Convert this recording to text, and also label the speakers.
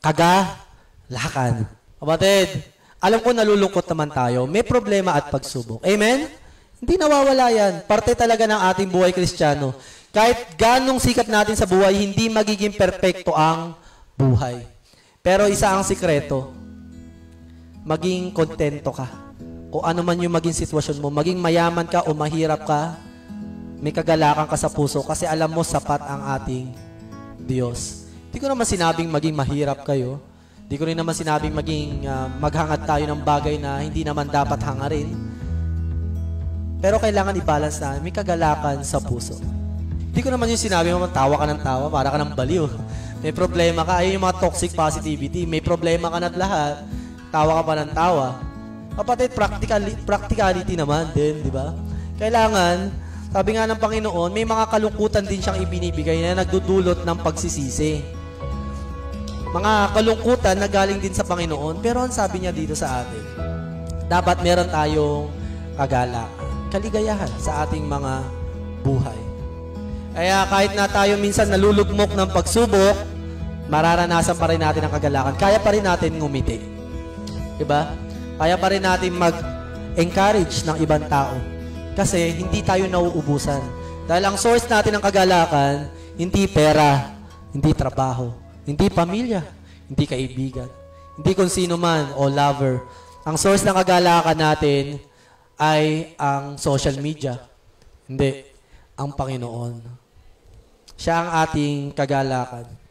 Speaker 1: kagalakan. Kapatid, alam ko nalulungkot naman tayo. May problema at pagsubok. Amen? Hindi nawawala yan. Parte talaga ng ating buhay Kristiyano. Kahit ganong sikap natin sa buhay, hindi magiging perpekto ang buhay. Pero isa ang sikreto, maging kontento ka. Kung ano man yung maging sitwasyon mo, maging mayaman ka o mahirap ka, may kagalakan ka sa puso kasi alam mo sapat ang ating Diyos. Hindi ko naman sinabing maging mahirap kayo. Hindi ko rin naman sinabing maging maghangad tayo ng bagay na hindi naman dapat hangarin. Pero kailangan i-balance na may kagalakan sa puso. Hindi ko naman yung sinabi mo, tawa ka ng tawa, para ka ng baliw. May problema ka, ayun yung mga toxic positivity. May problema ka na't lahat, tawa ka pa ng tawa. Kapatid, practicality naman din, di ba? Kailangan, sabi nga ng Panginoon, may mga kalungkutan din siyang ibinibigay na nagdudulot ng pagsisisi. Mga kalungkutan na galing din sa Panginoon, pero ang sabi niya dito sa atin, dapat meron tayong kagalakan, kaligayahan sa ating mga buhay. Kaya kahit na tayo minsan nalulugmok ng pagsubok, mararanasan pa rin natin ang kagalakan. Kaya pa rin natin ngumiti. Diba? Kaya pa rin natin mag-encourage ng ibang tao. Kasi hindi tayo nauubusan. Dahil ang source natin ng kagalakan, hindi pera, hindi trabaho, hindi pamilya, hindi kaibigan, hindi kung sino man o lover. Ang source ng kagalakan natin ay ang social media. Hindi, ang Panginoon. Siya ang ating kagalakan.